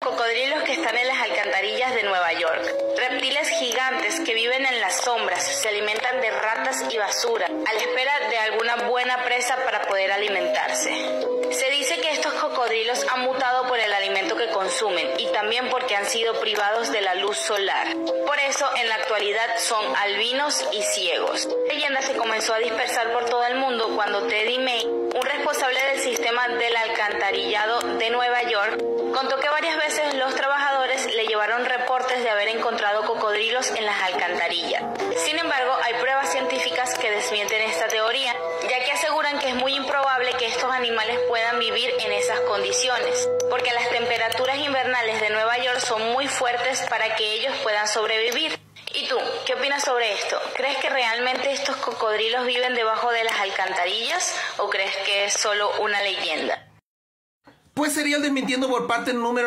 Cocodrilos que están en las alcantarillas de Nueva York. Reptiles gigantes que viven en las sombras, se alimentan de ratas y basura, a la espera de alguna buena presa para poder alimentarse. Se dice que estos cocodrilos han mutado por el alimento que consumen y también porque han sido privados de la luz solar. Por eso, en la actualidad son albinos y ciegos. La leyenda se comenzó a dispersar por todo el mundo cuando Teddy May, un responsable del sistema del alcantarillado de Nueva York, contó que varias veces los trabajadores le llevaron reportes de haber encontrado cocodrilos en las alcantarillas. Sin embargo, hay pruebas científicas que desmienten esta teoría, ya que aseguran que es muy improbable que estos animales puedan vivir en esas condiciones, porque las temperaturas invernales de Nueva York son muy fuertes para que ellos puedan sobrevivir. ¿Y tú, qué opinas sobre esto? ¿Crees que realmente estos cocodrilos viven debajo de las alcantarillas o crees que es solo una leyenda? Pues sería el desmintiendo por parte número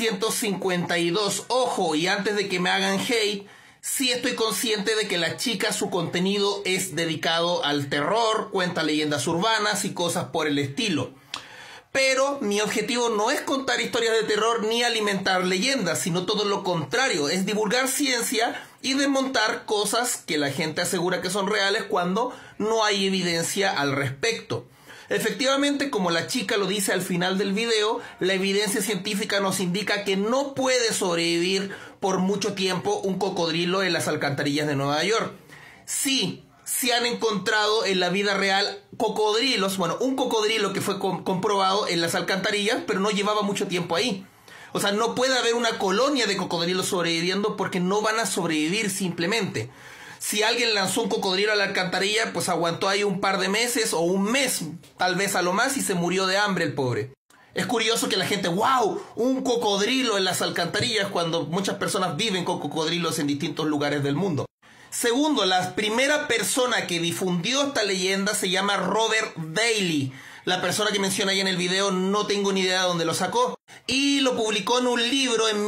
952. Ojo, y antes de que me hagan hate, sí estoy consciente de que la chica, su contenido es dedicado al terror, cuenta leyendas urbanas y cosas por el estilo. Pero mi objetivo no es contar historias de terror ni alimentar leyendas, sino todo lo contrario, es divulgar ciencia y desmontar cosas que la gente asegura que son reales cuando no hay evidencia al respecto. Efectivamente, como la chica lo dice al final del video, la evidencia científica nos indica que no puede sobrevivir por mucho tiempo un cocodrilo en las alcantarillas de Nueva York. Sí, se han encontrado en la vida real cocodrilos, bueno, un cocodrilo que fue comprobado en las alcantarillas, pero no llevaba mucho tiempo ahí. O sea, no puede haber una colonia de cocodrilos sobreviviendo porque no van a sobrevivir simplemente. Si alguien lanzó un cocodrilo a la alcantarilla, pues aguantó ahí un par de meses o un mes, tal vez a lo más, y se murió de hambre el pobre. Es curioso que la gente, wow, un cocodrilo en las alcantarillas, cuando muchas personas viven con cocodrilos en distintos lugares del mundo. Segundo, la primera persona que difundió esta leyenda se llama Robert Daly. La persona que menciona ahí en el video no tengo ni idea de dónde lo sacó. Y lo publicó en un libro en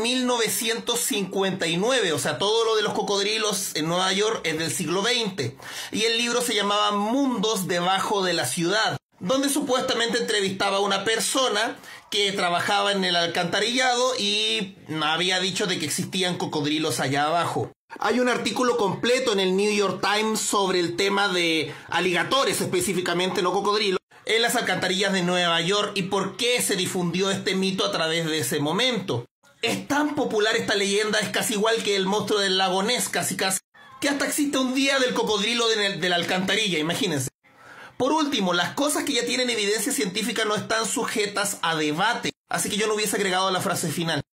1959. O sea, todo lo de los cocodrilos en Nueva York es del siglo XX. Y el libro se llamaba Mundos debajo de la ciudad, donde supuestamente entrevistaba a una persona que trabajaba en el alcantarillado y había dicho de que existían cocodrilos allá abajo. Hay un artículo completo en el New York Times sobre el tema de aligatores, específicamente no cocodrilos, en las alcantarillas de Nueva York y por qué se difundió este mito a través de ese momento. Es tan popular esta leyenda, es casi igual que el monstruo del lago Ness, casi, que hasta existe un día del cocodrilo de la alcantarilla, imagínense. Por último, las cosas que ya tienen evidencia científica no están sujetas a debate, así que yo no hubiese agregado la frase final.